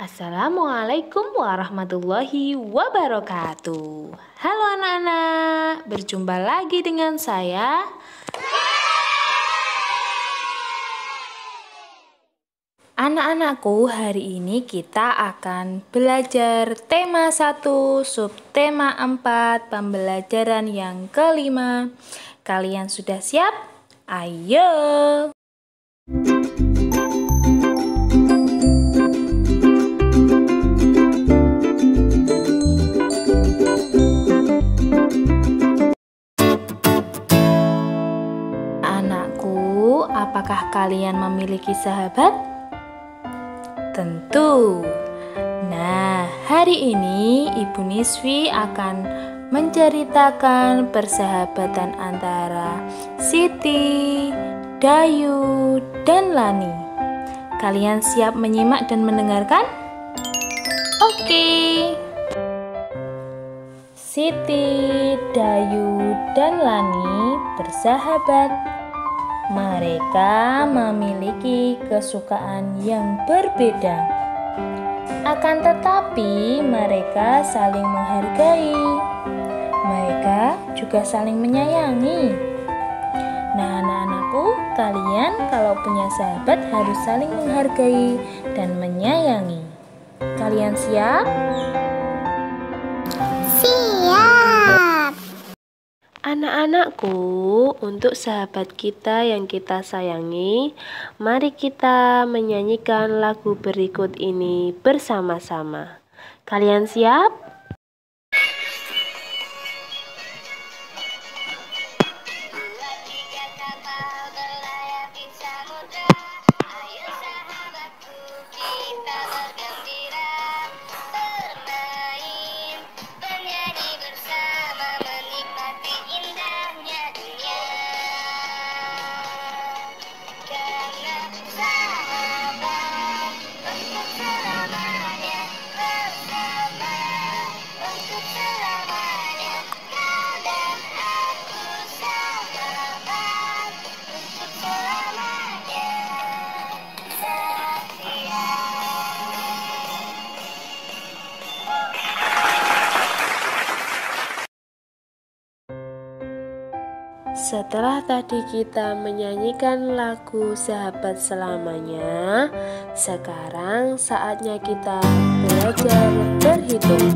Assalamualaikum warahmatullahi wabarakatuh. Halo anak-anak, berjumpa lagi dengan saya. Anak-anakku, hari ini kita akan belajar tema 1, subtema 4, pembelajaran yang kelima. Kalian sudah siap? Ayo! Anakku, apakah kalian memiliki sahabat? Tentu. Nah, hari ini Ibu Nisfi akan menceritakan persahabatan antara Siti, Dayu, dan Lani. Kalian siap menyimak dan mendengarkan? Oke. Siti, Dayu, dan Lani bersahabat. Mereka memiliki kesukaan yang berbeda. Akan tetapi mereka saling menghargai. Mereka juga saling menyayangi. Nah, anak-anakku, kalian kalau punya sahabat harus saling menghargai dan menyayangi. Kalian siap? Siap. Anak-anakku, untuk sahabat kita yang kita sayangi, mari kita menyanyikan lagu berikut ini bersama-sama. Kalian siap? Setelah tadi kita menyanyikan lagu Sahabat Selamanya, sekarang saatnya kita belajar berhitung.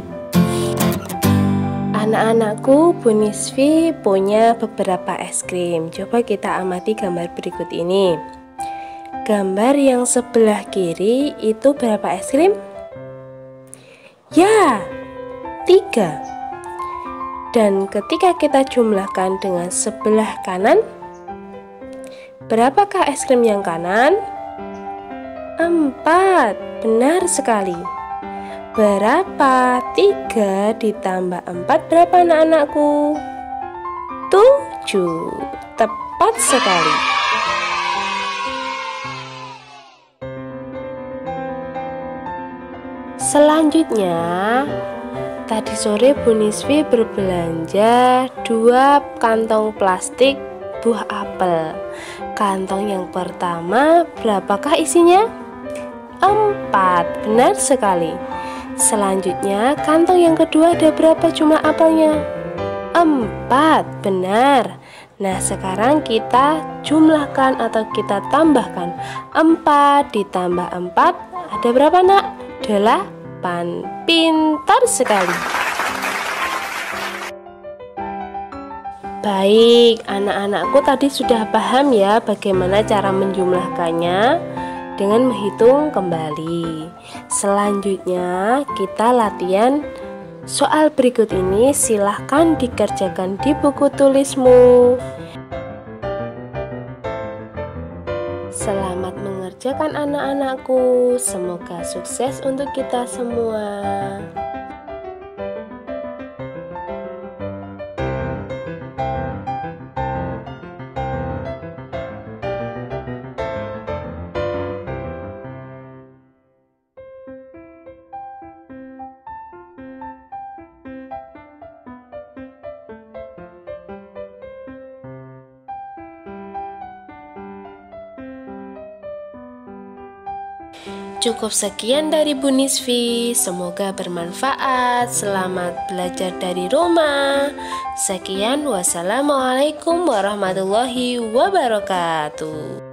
Anak-anakku, Bu Nisfi punya beberapa es krim. Coba kita amati gambar berikut ini. Gambar yang sebelah kiri itu berapa es krim? Ya, 3. Dan ketika kita jumlahkan dengan sebelah kanan, berapakah es krim yang kanan? 4, benar sekali. Berapa 3 ditambah 4 berapa anak-anakku? 7, tepat sekali. Selanjutnya, tadi sore Bu Nisfi berbelanja 2 kantong plastik buah apel. Kantong yang pertama berapakah isinya? 4, benar sekali. Selanjutnya kantong yang kedua ada berapa jumlah apelnya? 4, benar. Nah, sekarang kita jumlahkan atau kita tambahkan. 4 ditambah 4 ada berapa nak? 8. Pintar sekali. Baik, anak-anakku tadi sudah paham ya bagaimana cara menjumlahkannya dengan menghitung kembali. Selanjutnya kita latihan soal berikut ini, silahkan dikerjakan di buku tulismu. Selamat mengerjakan anak-anakku, semoga sukses untuk kita semua. Cukup sekian dari Bu Nisfi, semoga bermanfaat. Selamat belajar dari rumah. Sekian, wassalamualaikum warahmatullahi wabarakatuh.